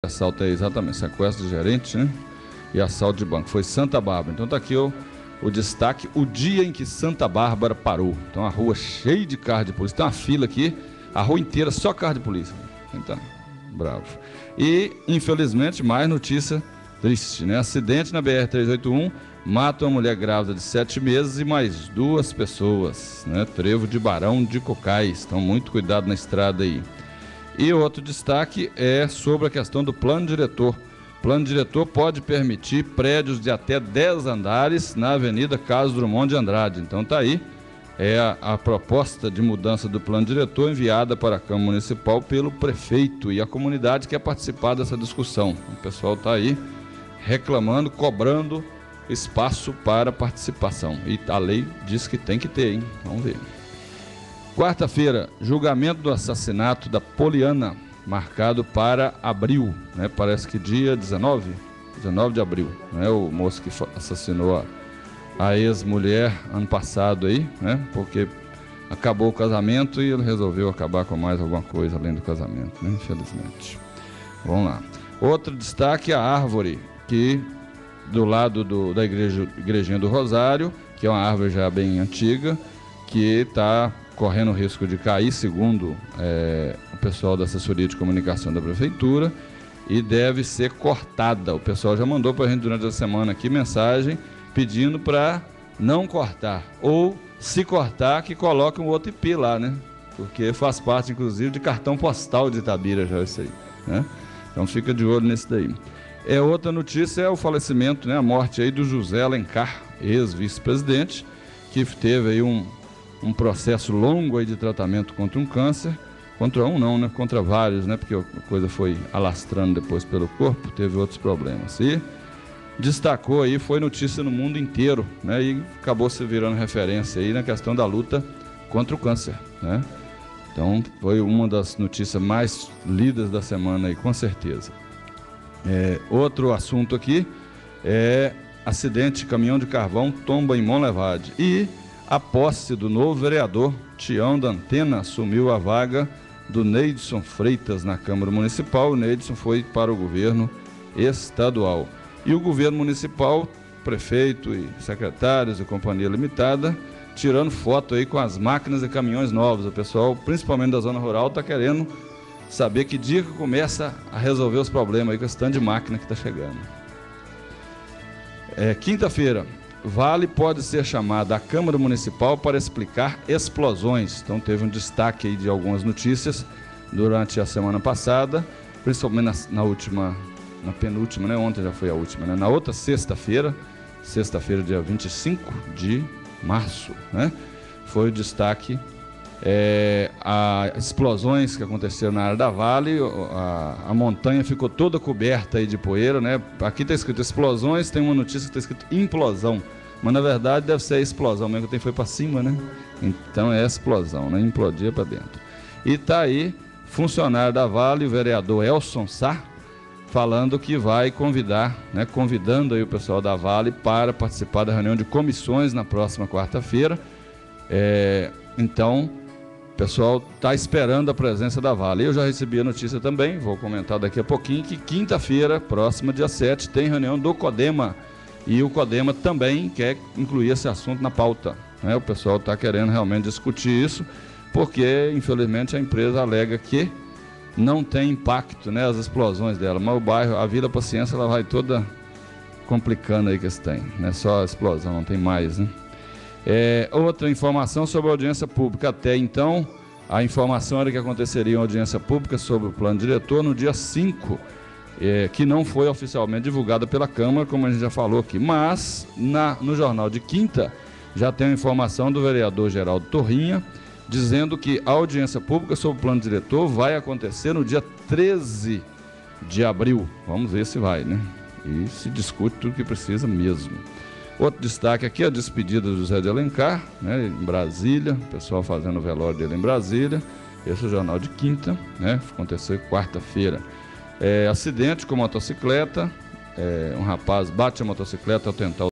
Assalto é exatamente sequestro de gerente, né? E assalto de banco. Foi Santa Bárbara. Então tá aqui o destaque, o dia em que Santa Bárbara parou. Então a rua cheia de carro de polícia. Tem uma fila aqui, a rua inteira só carro de polícia. Então, bravo. E, infelizmente, mais notícia triste, né? Acidente na BR-381, mata uma mulher grávida de 7 meses e mais 2 pessoas, né? Trevo de Barão de Cocais. Então, muito cuidado na estrada aí. E outro destaque é sobre a questão do plano diretor. O plano diretor pode permitir prédios de até 10 andares na Avenida Carlos Drummond de Andrade. Então tá aí, a proposta de mudança do plano diretor enviada para a Câmara Municipal pelo prefeito e a comunidade quer participar dessa discussão. O pessoal está aí reclamando, cobrando espaço para participação. E a lei diz que tem que ter, hein? Vamos ver. Quarta-feira, julgamento do assassinato da Poliana, marcado para abril, né? Parece que dia 19 de abril, né? O moço que assassinou a ex-mulher ano passado aí, né? Porque acabou o casamento e ele resolveu acabar com mais alguma coisa além do casamento, né? Infelizmente. Vamos lá. Outro destaque, a árvore que do lado da igrejinha do Rosário, que é uma árvore já bem antiga, que está correndo o risco de cair, segundo o pessoal da assessoria de comunicação da prefeitura, e deve ser cortada. O pessoal já mandou para a gente durante a semana aqui mensagem pedindo para não cortar, ou se cortar, que coloque um outro IP lá, né? Porque faz parte, inclusive, de cartão postal de Itabira já isso aí, né? Então fica de olho nesse daí. Outra notícia é o falecimento, né? A morte aí do José Alencar, ex-vice-presidente, que teve aí um processo longo aí de tratamento contra um câncer, contra um não, né? Contra vários, né? Porque a coisa foi alastrando depois pelo corpo, teve outros problemas. E destacou aí, foi notícia no mundo inteiro, né? E acabou se virando referência aí na questão da luta contra o câncer, né? Então foi uma das notícias mais lidas da semana aí, com certeza. Outro assunto aqui é acidente de caminhão de carvão tomba em Monlevade. E a posse do novo vereador Tião da Antena assumiu a vaga do Neidson Freitas na Câmara Municipal. O Neidson foi para o governo estadual. E o governo municipal, prefeito e secretários e companhia limitada, tirando foto aí com as máquinas e caminhões novos. O pessoal, principalmente da zona rural, está querendo saber que dia que começa a resolver os problemas aí com esse tanto de máquina que está chegando. Quinta-feira, Vale pode ser chamada à Câmara Municipal para explicar explosões. Então teve um destaque aí de algumas notícias durante a semana passada, principalmente na penúltima, né? Ontem já foi a última, né? Na outra sexta-feira, dia 25 de março, né? Foi o destaque, as explosões que aconteceram na área da Vale. A montanha ficou toda coberta aí de poeira, né? Aqui está escrito explosões, tem uma notícia que está escrito implosão, mas na verdade deve ser a explosão mesmo, que foi para cima, né? Então é explosão, né? Implodia para dentro. E está aí, funcionário da Vale, o vereador Elson Sá, falando que vai convidar, né? Convidando aí o pessoal da Vale para participar da reunião de comissões na próxima quarta-feira. Então, o pessoal está esperando a presença da Vale. Eu já recebi a notícia também, vou comentar daqui a pouquinho, que quinta-feira, próxima, dia 7, tem reunião do CODEMA. E o CODEMA também quer incluir esse assunto na pauta, né? O pessoal está querendo realmente discutir isso, porque, infelizmente, a empresa alega que não tem impacto, né, as explosões dela. Mas o bairro, a Vila Paciência, ela vai toda complicando aí que se tem. Não é só a explosão, não tem mais, né? Outra informação sobre a audiência pública. Até então, a informação era que aconteceria uma audiência pública sobre o plano diretor no dia 5, que não foi oficialmente divulgada pela Câmara, como a gente já falou aqui. Mas, no jornal de quinta, já tem a informação do vereador Geraldo Torrinha, dizendo que a audiência pública sobre o plano diretor vai acontecer no dia 13 de abril. Vamos ver se vai, né? E se discute tudo que precisa mesmo. Outro destaque aqui é a despedida do José de Alencar, né, em Brasília, o pessoal fazendo o velório dele em Brasília. Esse é o jornal de quinta, né? Aconteceu quarta-feira. Acidente com motocicleta, um rapaz bate a motocicleta ao tentar